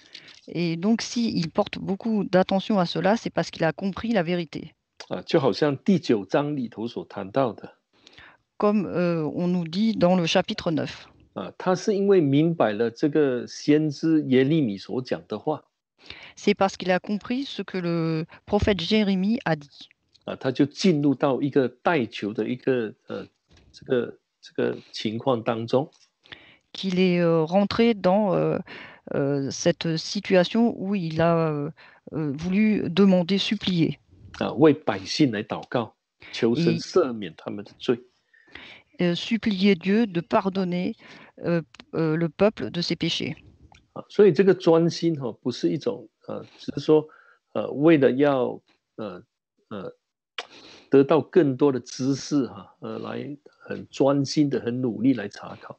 [SPEAKER 2] Et donc, s'il porte beaucoup d'attention à cela, c'est parce qu'il a compris la vérité.
[SPEAKER 1] 啊，就好像第九章里头所谈到的。
[SPEAKER 2] Comme euh, on nous dit dans le chapitre neuf.
[SPEAKER 1] 啊，他是因为明白了这个先知耶利米所讲的话。
[SPEAKER 2] C'est parce qu'il a compris ce que le prophète Jérémie a dit.
[SPEAKER 1] 啊，他就进入到一个带球的一个呃这个这个情况当中。
[SPEAKER 2] Qu'il est euh, rentré dans euh, euh, cette situation où il a euh, euh, voulu demander, supplier.
[SPEAKER 1] 啊，为百姓来祷告，求神
[SPEAKER 2] Et
[SPEAKER 1] 赦免他们的罪。
[SPEAKER 2] euh, supplier Dieu de pardonner euh, euh, le peuple de ses péchés.
[SPEAKER 1] 啊，所以这个专心哈、哦，不是一种呃，只是说呃，为了要呃呃得到更多的知识哈、啊，呃，来很专心的、很努力来查考。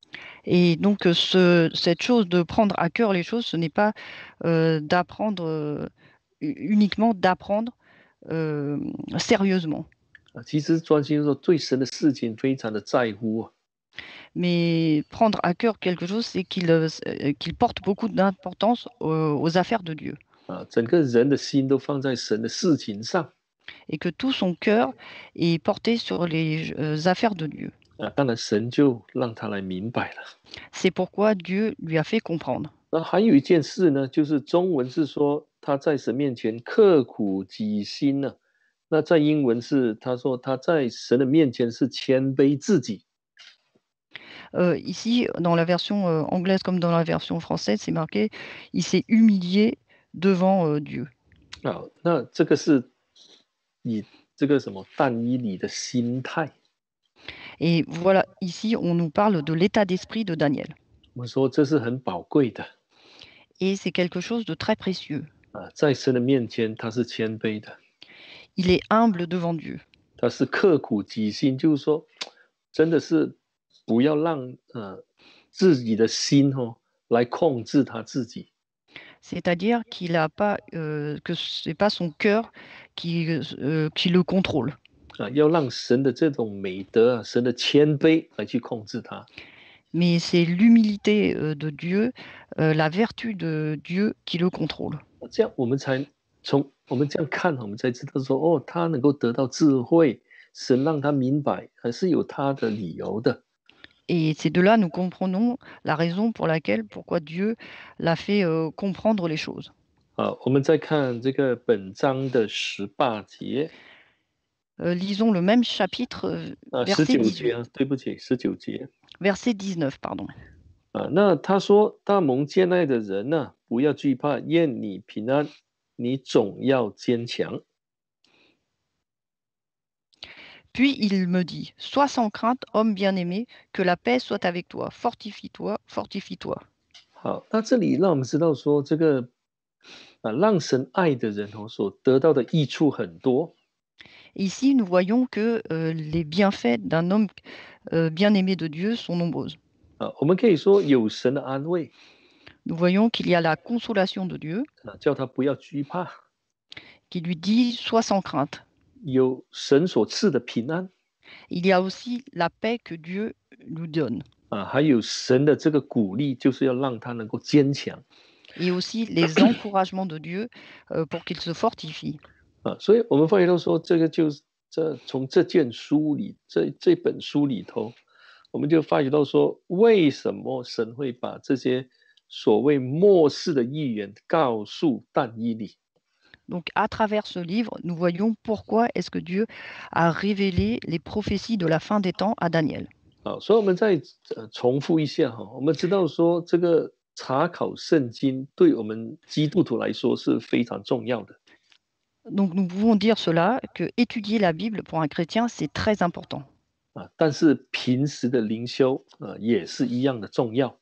[SPEAKER 2] Et donc, euh, ce, cette chose de prendre à cœur les choses, ce n'est pas euh, d'apprendre euh, uniquement d'apprendre euh, sérieusement.
[SPEAKER 1] 啊，其实专心说对神的事情非常的在乎啊。
[SPEAKER 2] Mais prendre à cœur quelque chose, c'est qu'il euh, qu'il porte beaucoup d'importance aux, aux affaires de Dieu.
[SPEAKER 1] 啊，整个人的心都放在神的事情上。
[SPEAKER 2] Et que tout son cœur est porté sur les euh, affaires de Dieu.
[SPEAKER 1] 啊，当然神就让他来明白了。
[SPEAKER 2] C'est pourquoi Dieu lui a fait comprendre.
[SPEAKER 1] 那还有一件事呢，就是中文是说他在神面前刻苦己心呢、啊。那在英文是他说他在神的面前是谦卑自己。
[SPEAKER 2] Euh, ici, dans la version euh, anglaise comme dans la version française, c'est marqué il s'est humilié devant euh, Dieu.
[SPEAKER 1] 啊，那这个是以这个什么但以理的心态。
[SPEAKER 2] Et voilà, ici, on nous parle de l'état d'esprit de Daniel.
[SPEAKER 1] 我们说这是很宝贵的。
[SPEAKER 2] Et c'est quelque chose de très précieux.
[SPEAKER 1] 啊，在神的面前他是谦卑的。
[SPEAKER 2] Il est humble devant Dieu.
[SPEAKER 1] 他是刻苦己心，就是说，真的是不要让呃自己的心哦来控制他自己。
[SPEAKER 2] C'est-à-dire qu'il a pas, euh, que c'est pas son cœur qui, euh, qui le contrôle.
[SPEAKER 1] 啊，要让神的这种美德啊，神的谦卑来去控制他。
[SPEAKER 2] Mais c'est l'humilité euh, de Dieu, euh, la vertu de Dieu qui le contrôle.
[SPEAKER 1] 这样我们才从我们这样看，我们才知道说，哦，他能够得到智慧，神让他明白，还是有他的理由的。
[SPEAKER 2] Et c'est de là nous comprenons la raison pour laquelle, pourquoi Dieu l'a fait euh, comprendre les choses.
[SPEAKER 1] 好，我们再看这个本章的十八节。
[SPEAKER 2] Euh, lisons le même chapitre, euh,
[SPEAKER 1] 啊，十
[SPEAKER 2] verset
[SPEAKER 1] 九
[SPEAKER 2] dix-huit,
[SPEAKER 1] 节啊，对不起，十九节。
[SPEAKER 2] verset dix-neuf, pardon.
[SPEAKER 1] 啊，那他说：“大蒙眷爱的人呢、啊，不要惧怕，愿你平安，你总要坚强。”
[SPEAKER 2] Puis il me dit, sois sans crainte, homme bien-aimé, que la paix soit avec toi, fortifie-toi, fortifie-toi.
[SPEAKER 1] 好，那这里让我们知道说，这个啊，让神爱的人哦，所得到的益处很多。
[SPEAKER 2] Ici, nous voyons que euh, les bienfaits d'un homme euh, bien-aimé de Dieu sont nombreuses.
[SPEAKER 1] 啊，我们可以说有神的安慰
[SPEAKER 2] Nous voyons qu'il y a la consolation de Dieu
[SPEAKER 1] 啊，叫他不要惧怕，
[SPEAKER 2] qui lui dit, sois sans crainte.
[SPEAKER 1] 有神所赐的平安
[SPEAKER 2] Il y a aussi la paix que Dieu nous donne
[SPEAKER 1] 啊，还有神的这个鼓励，就是要让他能够坚强
[SPEAKER 2] et aussi les encouragements de Dieu euh, pour qu'il se fortifie.
[SPEAKER 1] 啊。所以我们发觉到说，这个就是这从这件书里，这这本书里头。我们就发觉到说，为什么神会把这些所谓末世的预言告诉但以理？
[SPEAKER 2] Donc, à travers ce livre, nous voyons pourquoi est-ce que Dieu a révélé les prophéties de la fin des temps à Daniel.
[SPEAKER 1] 好，所以我们再呃重复一下哈，我们知道说这个查考圣经对我们基督徒来说是非常重要的。
[SPEAKER 2] Donc, nous pouvons dire cela, que étudier la Bible pour un chrétien, c'est très important.
[SPEAKER 1] 啊，但是平时的灵修啊也是一样的重要。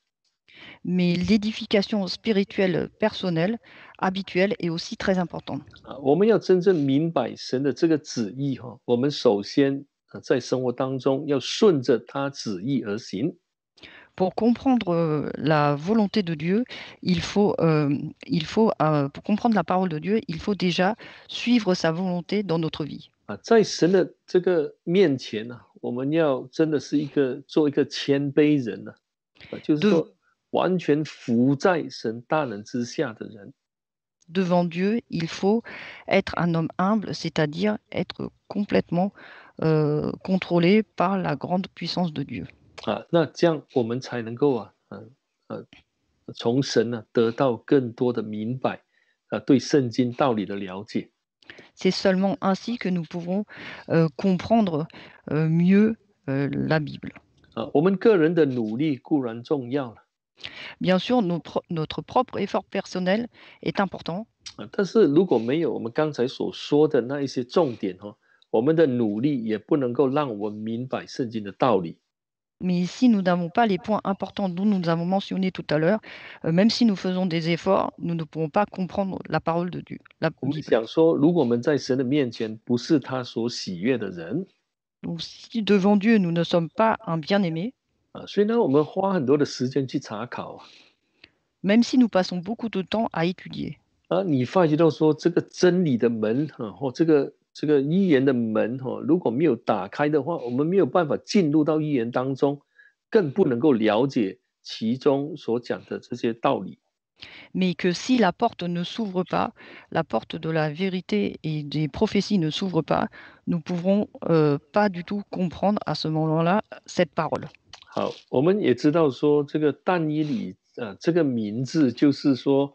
[SPEAKER 2] Mais l'édification spirituelle personnelle, habituelle, est aussi très importante.
[SPEAKER 1] 啊，我们要真正明白神的这个旨意哈，我们首先啊在生活当中要顺着他旨意而行。
[SPEAKER 2] Pour comprendre euh, la volonté de Dieu, il faut, euh, il faut euh, pour comprendre la parole de Dieu, il faut déjà suivre sa volonté dans notre vie.
[SPEAKER 1] 啊，在神的这个面前呢、啊，我们要真的是一个做一个谦卑人呢、啊，啊，就是
[SPEAKER 2] De-
[SPEAKER 1] 说完全服在神大能之下的人。
[SPEAKER 2] devant Dieu, il faut être un homme humble, c'est-à-dire être complètement euh, contrôlé par la grande puissance de Dieu.
[SPEAKER 1] 啊，那这样我们才能够啊，呃呃，从神呢、啊、得到更多的明白，啊，对圣经道理的了解。
[SPEAKER 2] C'est seulement ainsi que nous pouvons euh, comprendre euh, mieux euh, la Bible.
[SPEAKER 1] 啊，我们个人的努力固然重要了，
[SPEAKER 2] Bien sûr, nos pro- notre propre effort personnel est important,
[SPEAKER 1] 啊，但是如果没有我们刚才所说的那一些重点哦，我们的努力也不能够让我们明白圣经的道理。
[SPEAKER 2] mais si nous n'avons pas les points importants dont nous avons mentionné tout à l'heure, euh, même si nous faisons des efforts, nous ne pourrons pas comprendre la parole de Dieu, la
[SPEAKER 1] 我们
[SPEAKER 2] Bible.
[SPEAKER 1] 想说，如果我们在神的面前不是他所喜悦的人
[SPEAKER 2] Donc, si devant Dieu nous ne sommes pas un bien-aimé,
[SPEAKER 1] 啊，虽然我们花很多的时间去查考啊，
[SPEAKER 2] même si nous passons beaucoup de temps à étudier,
[SPEAKER 1] 啊，你发觉到说这个真理的门啊，或这个这个预言的门哈、啊，如果没有打开的话，我们没有办法进入到预言当中，更不能够了解其中所讲的这些道理。
[SPEAKER 2] mais que si la porte ne s'ouvre pas, la porte de la vérité et des prophéties ne s'ouvre pas, nous ne pourrons euh, pas du tout comprendre à ce moment-là cette parole.
[SPEAKER 1] 好，我们也知道说这个但以理啊，这个名字就是说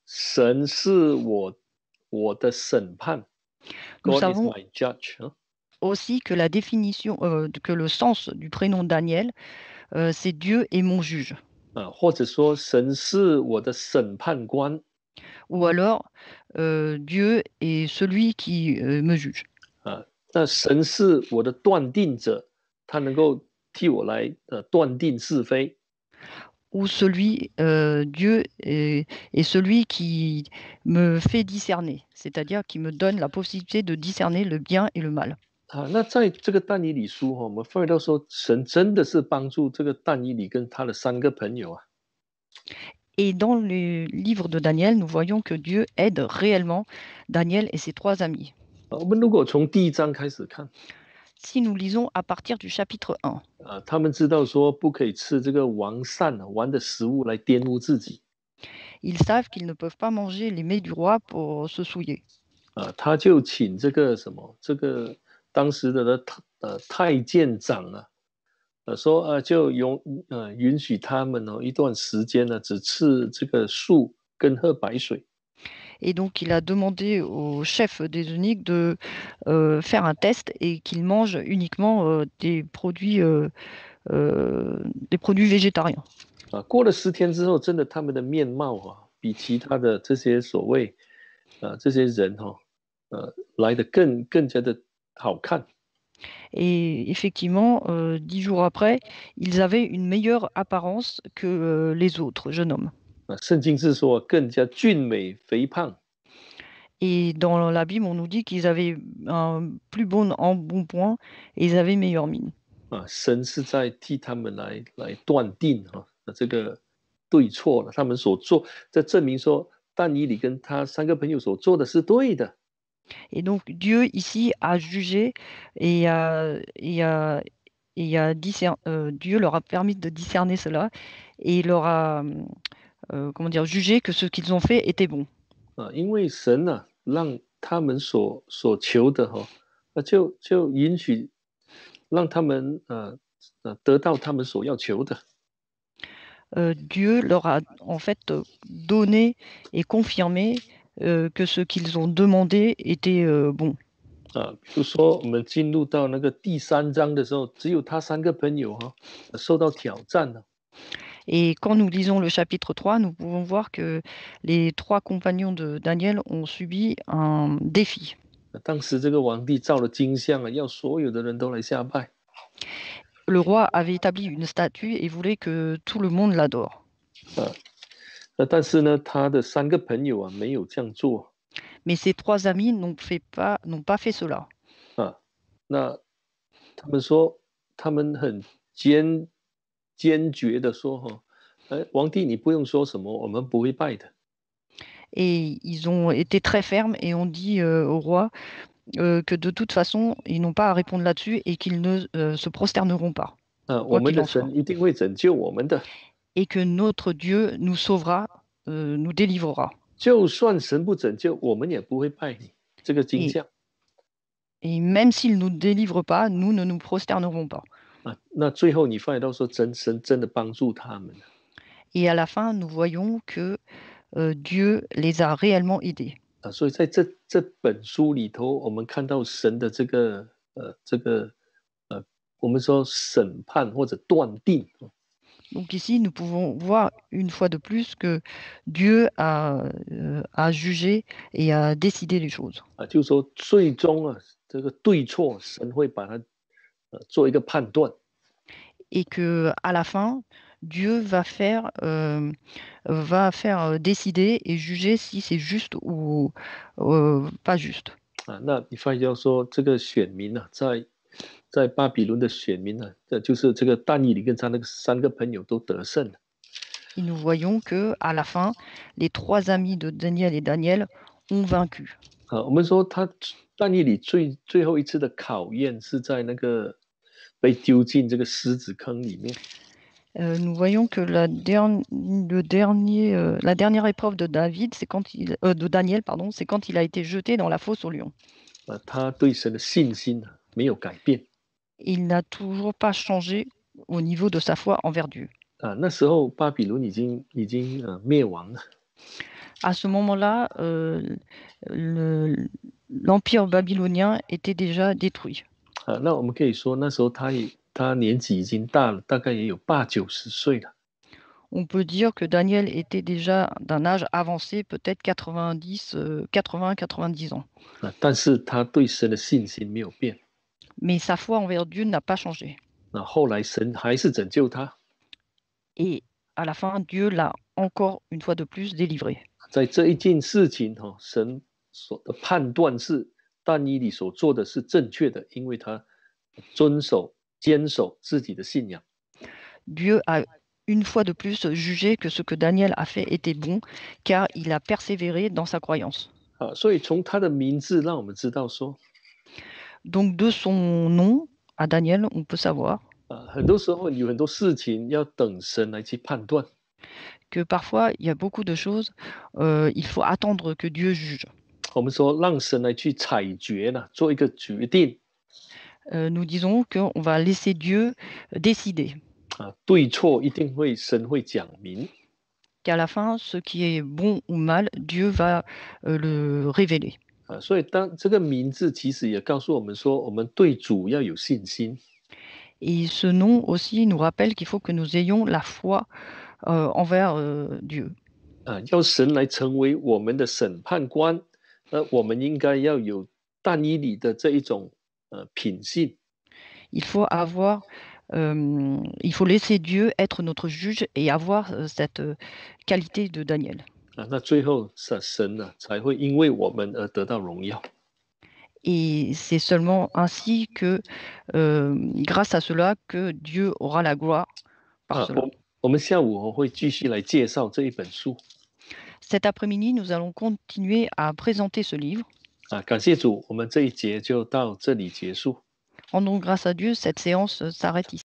[SPEAKER 1] 神是我我的审判
[SPEAKER 2] Nous
[SPEAKER 1] ，God is
[SPEAKER 2] savons
[SPEAKER 1] my judge 啊。
[SPEAKER 2] aussi que la définition, euh, que le sens du prénom Daniel, euh, c'est Dieu est mon juge.
[SPEAKER 1] 啊，或者说神是我的审判官
[SPEAKER 2] Ou alors, euh, Dieu est celui qui euh, me juge.
[SPEAKER 1] 啊，那神是我的断定者，他能够替我来呃断定是非
[SPEAKER 2] Ou celui, euh, Dieu est, est celui qui me fait discerner, c'est-à-dire qui me donne la possibilité de discerner le bien et le mal.
[SPEAKER 1] 啊。那在这个但以理书哈、我们发觉到说，神真的是帮助这个但以理跟他的三个朋友啊。
[SPEAKER 2] Et dans le livre de Daniel, nous voyons que Dieu aide réellement Daniel et ses trois amis.
[SPEAKER 1] 啊我们如果从第一章开始看
[SPEAKER 2] Si nous lisons à partir du chapitre un,
[SPEAKER 1] 啊，他们知道说不可以吃这个王膳啊王的食物来玷污自己
[SPEAKER 2] ils savent qu'ils ne peuvent pas manger les mets du roi pour se souiller.
[SPEAKER 1] 啊，他就请这个什么这个当时的的呃太监长啊，呃说呃就允呃允许他们哦一段时间呢只吃这个素跟喝白水
[SPEAKER 2] Et donc, il a demandé au chef des eunuques de euh, faire un test et qu'il mange uniquement euh, des produits, euh, euh, des produits végétariens.
[SPEAKER 1] 啊。过了十天之后，真的他们的面貌啊，比其他的这些所谓啊这些人哈、呃来的更更加的好看
[SPEAKER 2] Et effectivement, euh, dix jours après, ils avaient une meilleure apparence que euh, les autres jeunes hommes.
[SPEAKER 1] 啊。圣经是说更加俊美肥胖
[SPEAKER 2] Et dans la Bible, on nous dit qu'ils avaient un plus bon embonpoint et ils avaient meilleure mine.
[SPEAKER 1] 啊。神是在替他们来来断定哈、啊、这个对错了，他们所做，这证明说但以理跟他三个朋友所做的是对的
[SPEAKER 2] Et donc Dieu ici a jugé et a, et a, et a discer- euh, Dieu leur a permis de discerner cela et il leur a euh, comment dire, jugé que ce qu'ils ont fait était bon.
[SPEAKER 1] 啊，因为神啊让他们所所求的哈、那就就允许让他们呃呃得到他们所要求的
[SPEAKER 2] Euh, Dieu leur a en fait euh, donné et confirmé euh, que ce qu'ils ont demandé était euh, bon.
[SPEAKER 1] 啊。比如说我们进入到那个第三章的时候，只有他三个朋友哈、受到挑战了
[SPEAKER 2] Et quand nous lisons le chapitre trois, nous pouvons voir que les trois compagnons de Daniel ont subi un défi.
[SPEAKER 1] 当时这个皇帝造了金像啊，要所有的人都来下拜
[SPEAKER 2] Le roi avait établi une statue et voulait que tout le monde l'adore.
[SPEAKER 1] 啊。那但是呢，他的三个朋友啊没有这样做
[SPEAKER 2] Mais ses trois amis n'ont fait pas, n'ont pas fait cela.
[SPEAKER 1] 啊。那他们说，他们很坚坚决的说哈，哎，皇帝你不用说什么，我们不会拜的
[SPEAKER 2] Et ils ont été très fermes et ont dit euh, au roi euh, que de toute façon, ils n'ont pas à répondre là-dessus et qu'ils ne euh, se prosterneront pas,
[SPEAKER 1] 啊。我
[SPEAKER 2] quoi
[SPEAKER 1] 们
[SPEAKER 2] qu'il
[SPEAKER 1] 的
[SPEAKER 2] en soit.
[SPEAKER 1] 神一定会拯救我们的，
[SPEAKER 2] Et que notre Dieu nous sauvera, euh, nous délivrera.
[SPEAKER 1] 就算神不拯救，我们也不会拜你这个金
[SPEAKER 2] Et,
[SPEAKER 1] 像
[SPEAKER 2] et même s'il ne nous délivre pas, nous ne nous prosternerons pas.
[SPEAKER 1] 啊。那最后你发现到说，真神真的帮助他们
[SPEAKER 2] Et à la fin, nous voyons que euh, Dieu les a réellement aidés.
[SPEAKER 1] 啊。所以在这这本书里头，我们看到神的这个呃这个呃，我们说审判或者断定
[SPEAKER 2] Donc ici, nous pouvons voir une fois de plus que Dieu a, euh, a jugé et a décidé les choses.
[SPEAKER 1] 啊，就是说最终啊，这个对错，神会把它呃做一个判断
[SPEAKER 2] Et que à la fin, Dieu va faire, euh, va faire euh, décider et juger si c'est juste ou euh, pas juste.
[SPEAKER 1] 啊。那你发现到说，这个选民啊，在在巴比伦的选民啊，这就是这个但以理跟他那个三个朋友都得胜了
[SPEAKER 2] Et nous voyons que à la fin, les trois amis de Daniel et Daniel ont vaincu.
[SPEAKER 1] 啊。我们说他但以理最最后一次的考验是在那个被丢进这个狮子坑里面
[SPEAKER 2] Euh, nous voyons que la, dern- le dernier, euh, la dernière épreuve de David, c'est quand il, euh, de Daniel, pardon, c'est quand il a été jeté dans la fosse au lion.
[SPEAKER 1] 啊。他对神的信心啊没有改变
[SPEAKER 2] Il n'a toujours pas changé au niveau de sa foi envers Dieu.
[SPEAKER 1] 啊。那时候巴比伦已经已经呃灭亡了
[SPEAKER 2] À ce moment-là, euh, le- l'empire babylonien était déjà détruit.
[SPEAKER 1] 啊，那我们可以说那时候他也他年纪已经大了，大概也有八九十岁了。
[SPEAKER 2] On peut dire que Daniel était déjà d'un âge avancé, peut-être quatre-vingt-dix, euh, quatre-vingts, quatre-vingt-dix ans.
[SPEAKER 1] 啊，但是他对神的信心没有变。
[SPEAKER 2] Mais sa foi envers Dieu n'a pas changé.
[SPEAKER 1] 那后来神还是拯救他，
[SPEAKER 2] Et à la fin, Dieu l'a encore une fois de plus délivré.
[SPEAKER 1] 在这一件事情哈、哦，神所的判断是但以理所做的是正确的，因为他遵守坚守自己的信仰。
[SPEAKER 2] Dieu a une fois de plus jugé que ce que Daniel a fait était bon, car il a persévéré dans sa croyance.
[SPEAKER 1] 啊，所以从他的名字让我们知道说，
[SPEAKER 2] Donc de son nom à Daniel, on peut savoir
[SPEAKER 1] 啊，很多时候有很多事情要等神来去判断。
[SPEAKER 2] que parfois il y a beaucoup de choses, euh, il faut attendre que Dieu juge.
[SPEAKER 1] 我们说让神来去裁决呢，做一个决定。
[SPEAKER 2] Euh, nous disons qu'on va laisser Dieu décider.
[SPEAKER 1] 啊，对错一定会神会讲明。
[SPEAKER 2] Qu'à la fin, ce qui est bon ou mal, Dieu va euh, le révéler.
[SPEAKER 1] 啊，所以当这个名字其实也告诉我们说，我们对主要有信心。
[SPEAKER 2] Et ce nom aussi nous rappelle qu'il faut que nous ayons la foi euh, envers euh, Dieu.
[SPEAKER 1] 啊，要神来成为我们的审判官，那我们应该要有但以理的这一种呃品性。
[SPEAKER 2] Il faut avoir, euh, il faut laisser Dieu être notre juge et avoir euh, cette euh, qualité de Daniel.
[SPEAKER 1] 啊，那最后神神呢、啊、才会因为我们而得到荣耀。
[SPEAKER 2] Et c'est seulement ainsi que, euh, grâce à cela, que Dieu aura la gloire par
[SPEAKER 1] 啊，
[SPEAKER 2] cela.
[SPEAKER 1] 我我们下午会继续来介绍这一本书。
[SPEAKER 2] Cet après-midi, nous allons continuer à présenter ce livre.
[SPEAKER 1] 啊，感谢主，我们这一节就到这里结束。
[SPEAKER 2] Rendons grâce à Dieu, cette séance s'arrête ici.